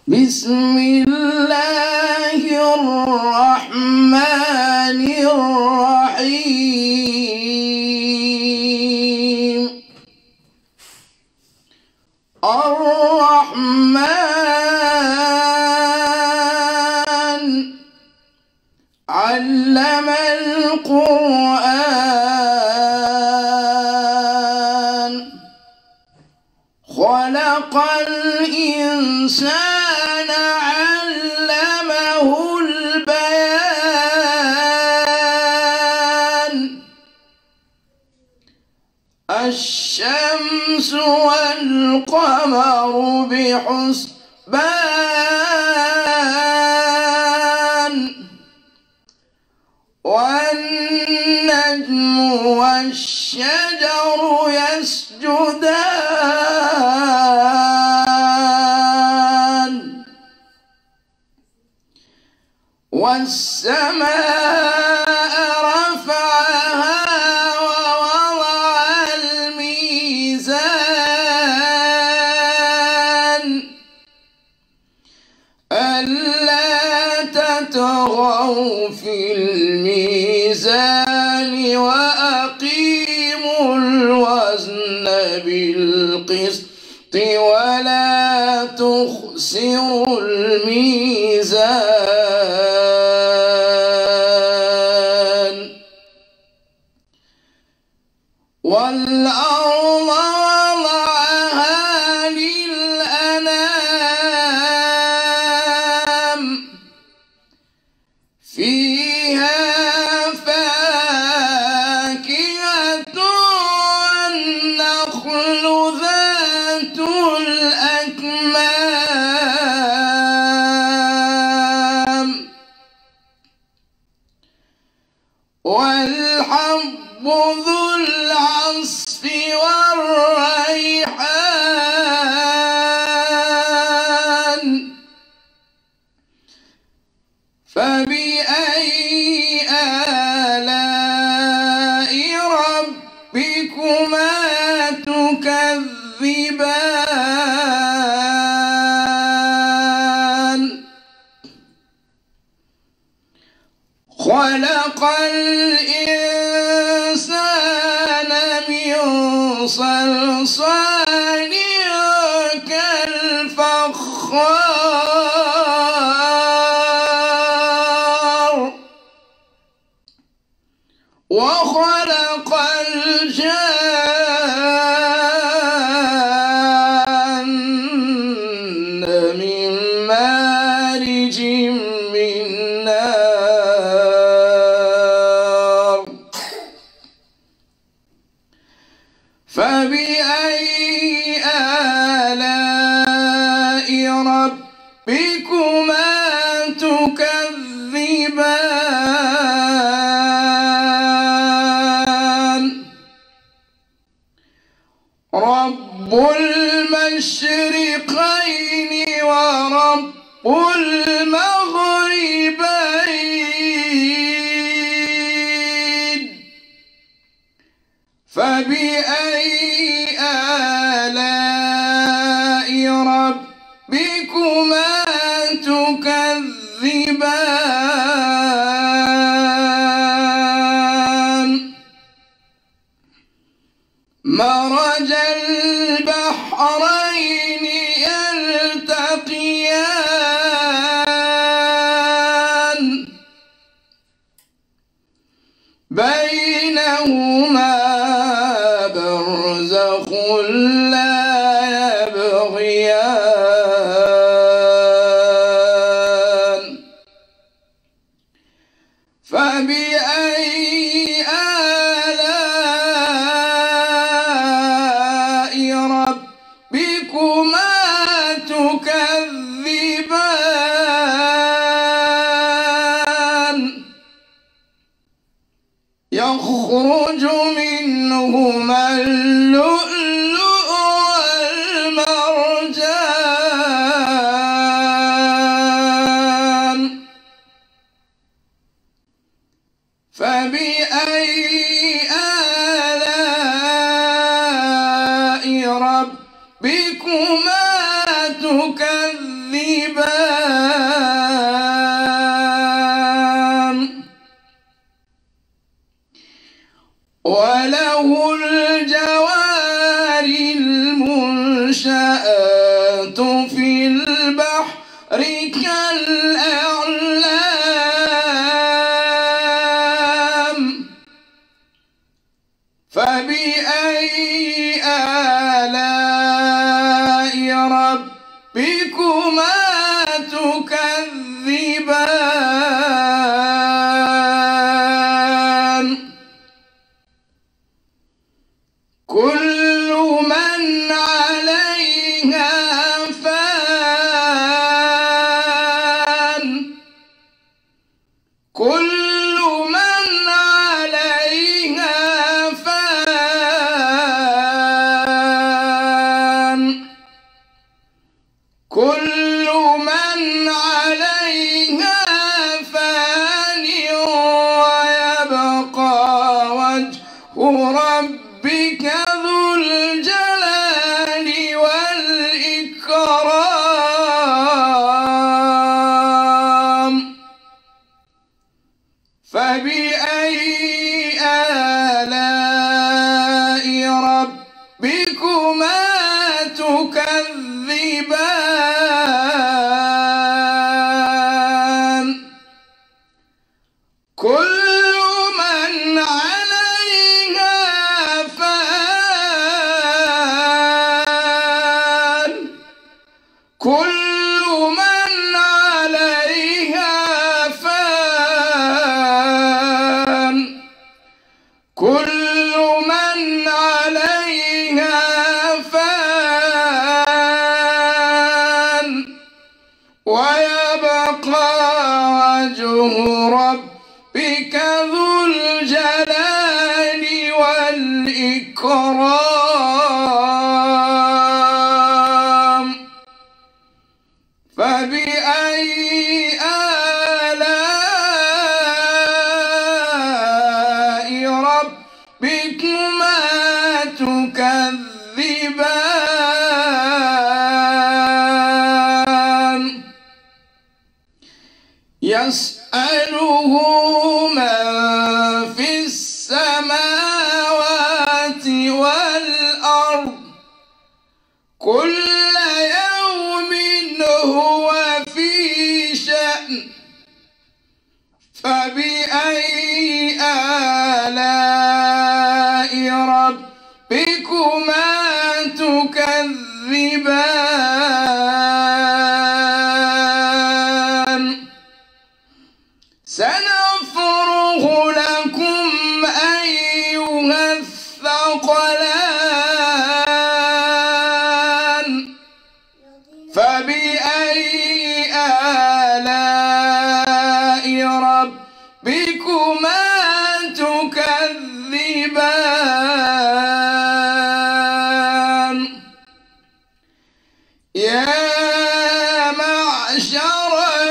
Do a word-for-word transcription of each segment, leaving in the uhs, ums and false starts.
بسم الله الرحمن الرحيم. الرحمن علم القرآن خلق الإنسان علمه البيان. الشمس والقمر بحسبان والنجم والشجر يسجدان والسماء رفعها ووضع الميزان ألا تطغوا في الميزان وأقيموا الوزن بالقسط ولا تخسروا الميزان. والأرض وضعها للأنام فيها فاكهة والنخل ذات الأكمام والحب ذو العصف والريحان. فبأي آلاء ربكما تكذبان. خلق الإنسان من صلصال كالفخار وخلق الجان من مارج من نار. فبأي آلاء ربكما تكذبان. رب المشرقين ورب المغربين. فبأي آلاء ربكما تكذبان. مرج البحرين يلتقيان بينهما برزخ لا يبغيان. فبأي آلاء ربكما تكذبان. يخرج منهما اللؤلؤ والمرجان. فبأي آلاء ربكما تكذبان. تكذبان وله الجوار المنشآت في البحر كالأعلام فبأي آلاء ربكما تكذبان كل من عليها فان كل من عليها فان كل من عليها فان ويبقى وجه ربك ذو الجلال والإكرام فبأي آلاء ربكما تكذبان كل من عليها فان كل من عليها فان كل من عليها فان ويبقى وجه ربك ذو الجلال والإكرام فبأي آلاء ربكما تكذبان يسأله من في السماوات والأرض كل يوم هو في شأن فبأي آلاء ربكما تكذبان سنفرغ لكم أيها الثقلان فبأي آلاء ربكما تكذبان يا معشر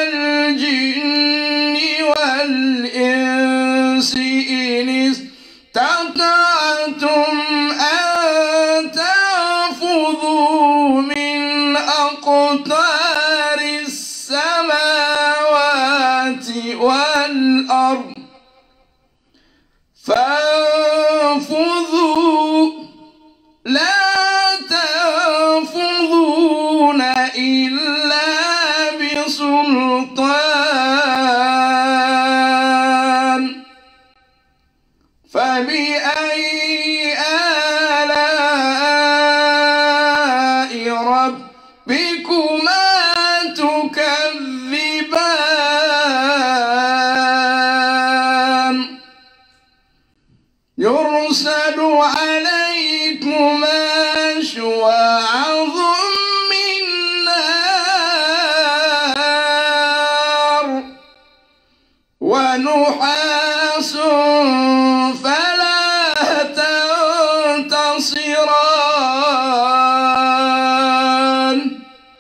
الجن والإنس إن استطعتم أن تنفذوا من أقطار السماوات والأرض فانفذوا لا تنفذون إلا بسلطان فبأي آلاء ربكما تكذبان يرسل عليكما شواظ من نار ونحاس فلا تنتصران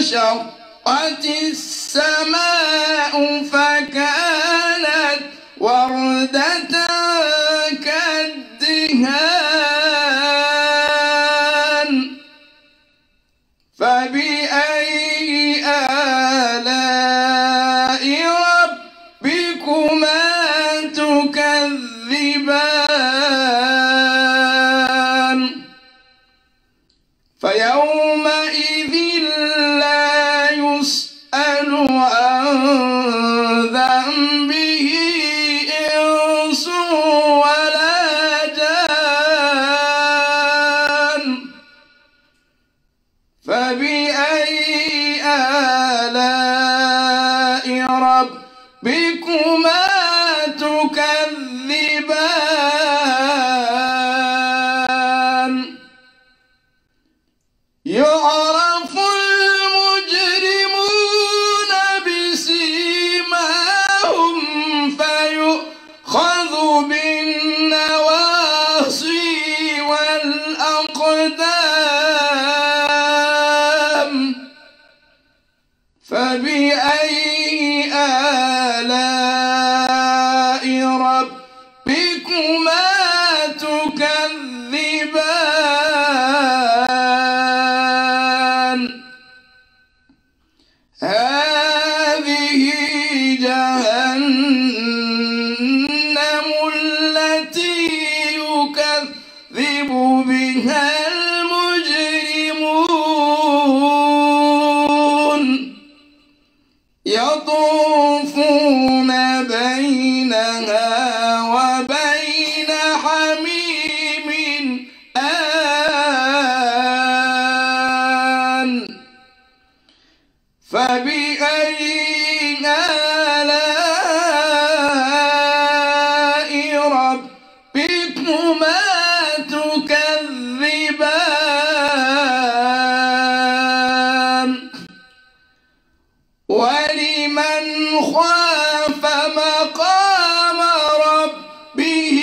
وانشقت السماء فكانت وردة كالدهان فبأي آلاء ربكما تكذبان فيومئذ لا يسأل عن ذنبه إنس ولا جان فبأي آلاء ربكما تكذبان يعرف المجرمون بسيماهم فيؤخذ بالنواصي والأقدام فبأي آلاء ربكما تكذبان هذه جهنم التي يكذب بها المجرمون يطوفون بينها وبين حميم آن فبأي آلاء ربكما تكذبان ولمن خاف مقام ربه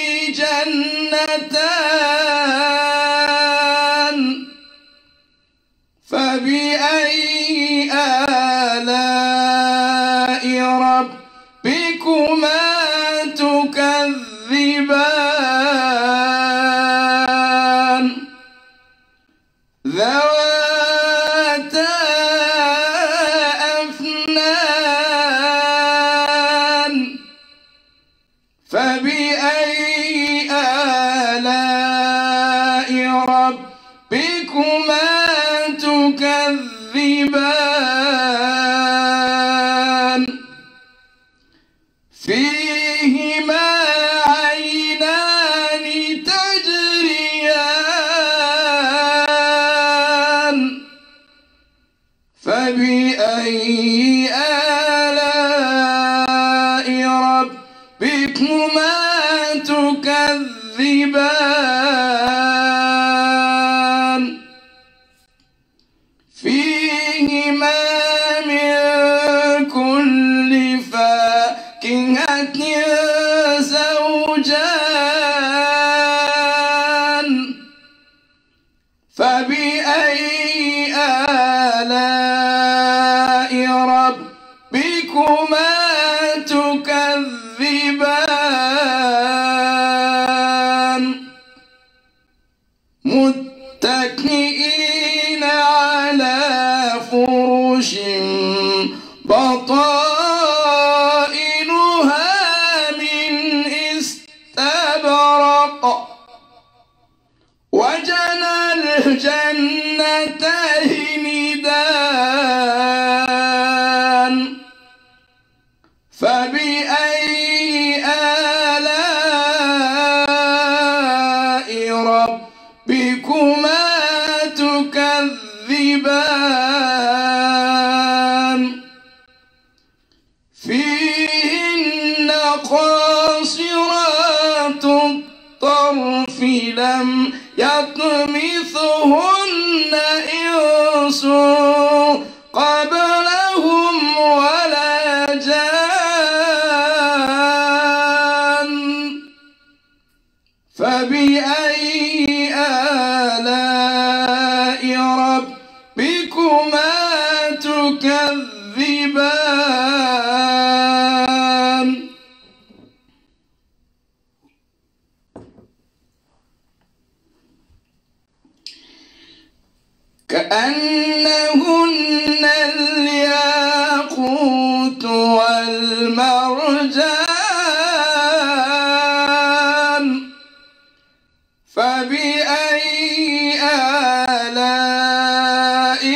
جنتان فبأي آلاء ربكما تكذبان ذواتا أفنان فبأي آلاء ربكما تكذبان فيهما عينان تجريان فبأي آلاء ربكما تكذبان فيهما من كل فاكهة زوجان فبأي آلاء ربكما تكذبان متكئين على فرش بطائنها من استبرق وجنى الجنتين دان فبأي آلاء ربكما تكذبان فيهن قاصرات الطرف لم يطمثهن إنس قبلهم ولا جان فبأي آلاء ربكما كأنهن الياقوت والمرجان فبأي آلاء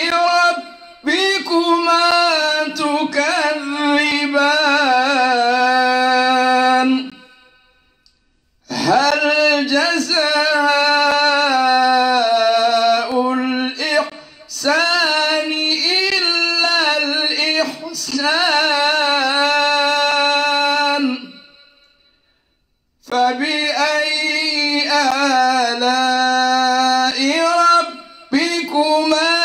ربكما تكذبان هل جزاء الإحسان إلا الإحسان فبأي آلاء ربكما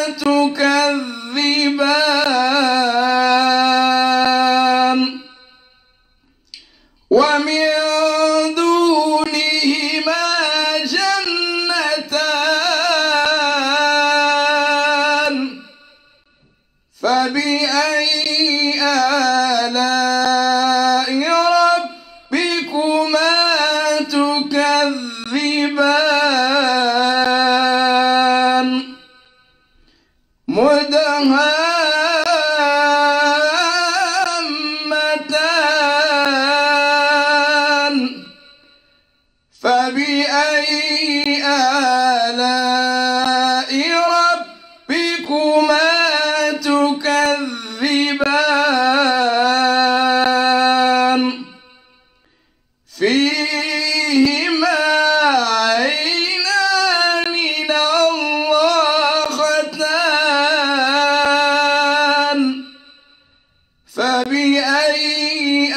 تكذبان ومن دونهما جنتان فبأي آلاء ربكما تكذبان مدهامتان فبأي آلاء ربكما تكذبان فيهما عينان نضاختان فبأي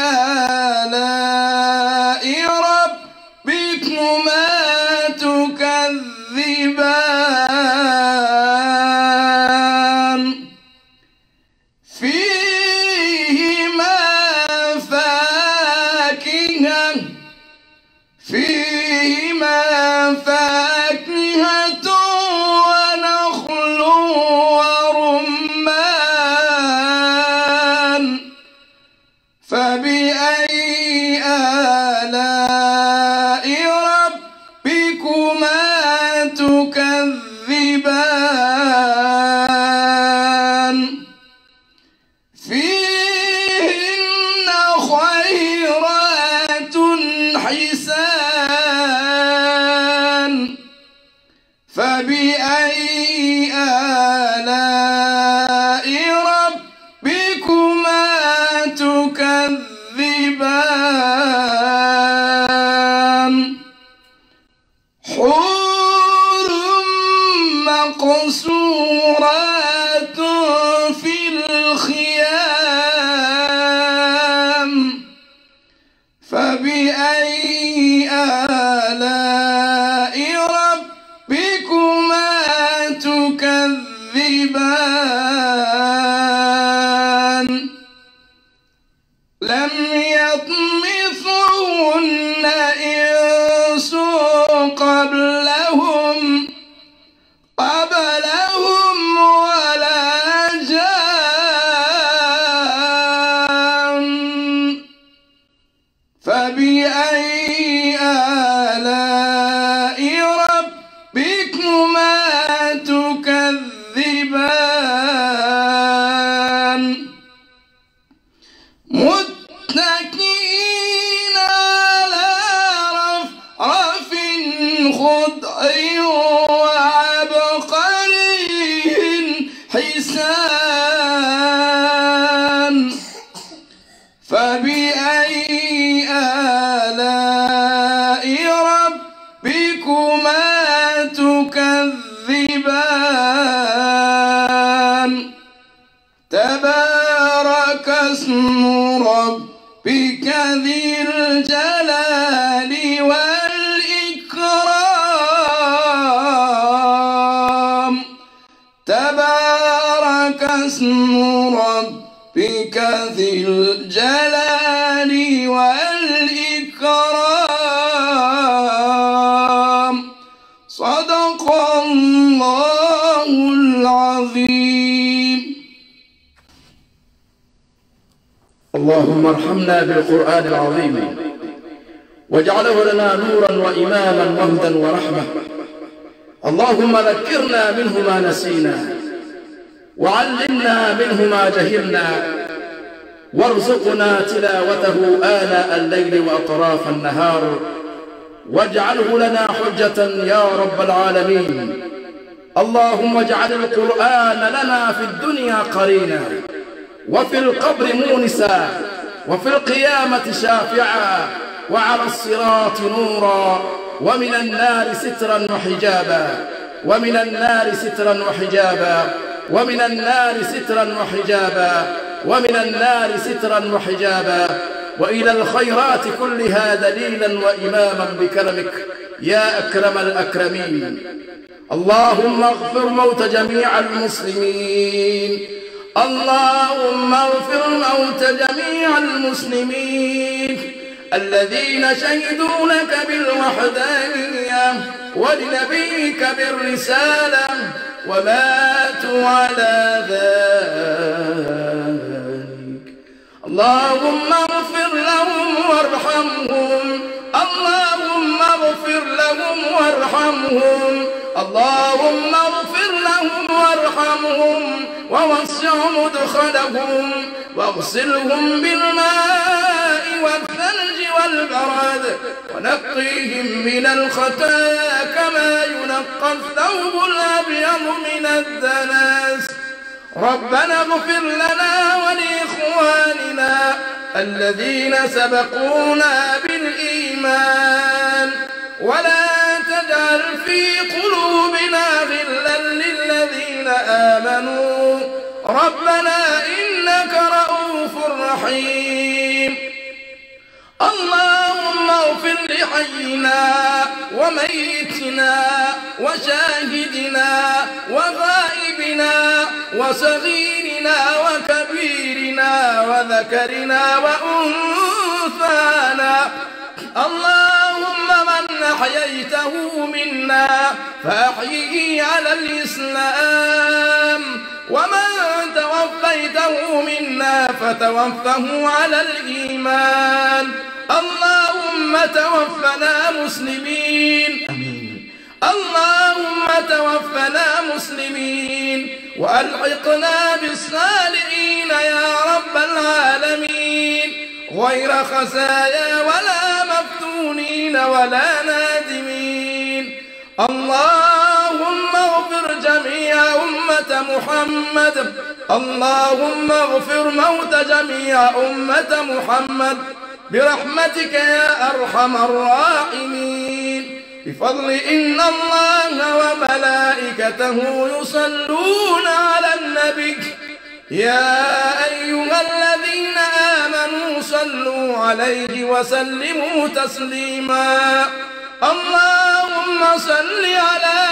آلاء ربكما تكذبان فيهما فاكهة فيهما فاكهة ونخل ورمان فبأي آلاء ربكما تكذبان فيهن خيرات حسان فبأي آلاء ربكما تكذبان حور مقصورات في الخيام فبأي آلاء ربكما تكذبان لم يطمثهن إنس قبلهم قبلهم ولا جان فبأي آلاء ربكما تكذبان متكئين على رفرف خضر وعبقري حسان فبأي آلاء ربكما تكذبان تبارك اسم ربك ذي الجلال والإكرام تبارك اسم ربك ذي الجلال والإكرام صدق الله العظيم. اللهم ارحمنا بالقرآن العظيم واجعله لنا نورا وإماما وهدى ورحمة. اللهم ذكرنا منه ما نسينا، وعلمنا منه ما جهلنا، وارزقنا تلاوته آناء الليل وأطراف النهار، واجعله لنا حجة يا رب العالمين. اللهم اجعل القرآن لنا في الدنيا قرينا، وفي القبر مونسا، وفي القيامة شافعا، وعلى الصراط نورا، ومن النار سترا وحجابا، ومن النار سترا وحجابا، ومن النار سترا وحجابا، ومن النار سترا وحجابا، وإلى الخيرات كلها دليلا وإماما بكرمك يا أكرم الأكرمين. اللهم اغفر موت جميع المسلمين، اللهم اغفر موت جميع المسلمين الذين شهدوا لك بالوحدانية ولنبيك بالرسالة وماتوا على ذلك. اللهم اغفر لهم وارحمهم، اللهم اغفر لهم وارحمهم، اللهم اغفر لهم وارحمهم، ووسع مدخلهم، واغسلهم بالماء والثلج والبرد، ونقيهم من الخطايا كما ينقى الثوب الأبيض من الدنس. ربنا اغفر لنا ولإخواننا الذين سبقونا بالإيمان، ولا تجعل في قلوبنا غلا للذين آمنوا، ربنا إنك رؤوف رحيم. اللهم اغفر لحينا وميتنا وشاهدنا وغائبنا وصغيرنا وكبيرنا وذكرنا وأنثانا. اللهم من أحييته منا فأحيه على الإسلام، ومن توفيته منا فتوفه على الإيمان. اللهم توفنا مسلمين، آمين. اللهم توفنا مسلمين وألحقنا بالصالحين يا رب العالمين، غير خزايا ولا مفتونين ولا نادمين. اللهم اغفر جميع أمة محمد، اللهم اغفر موت جميع أمة محمد برحمتك يا أرحم الراحمين. بفضل إن الله وملائكته يصلون على النبي يا أيها الذين آمنوا صلوا عليه وسلموا تسليما. اللهم صل على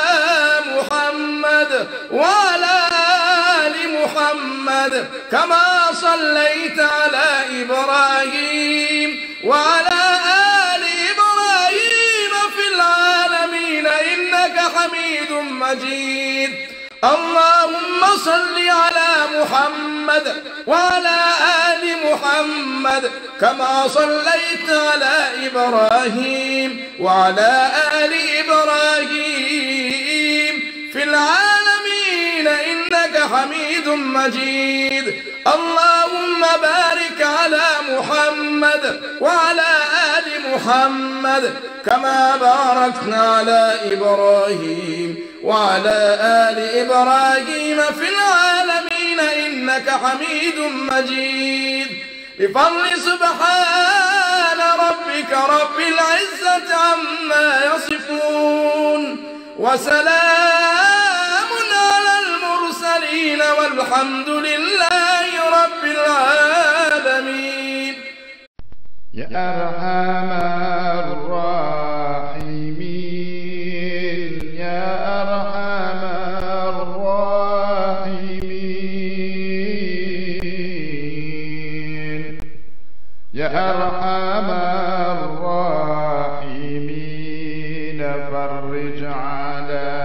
محمد وعلى آل محمد كما صليت على إبراهيم وعلى آل إبراهيم في العالمين إنك حميد مجيد. اللهم صل على محمد وعلى آل محمد كما صليت على إبراهيم وعلى آل إبراهيم في العالمين إنك حميد مجيد. اللهم بارك على محمد وعلى آل محمد كما باركنا على إبراهيم وعلى آل إبراهيم في العالمين إنك حميد مجيد. بفضل سبحان ربك رب العزة عما يصفون، وسلام على المرسلين والحمد لله رب العالمين. يا أرحم الراحمين، يا أرحم الراحمين، يا أرحم الراحمين، فرج على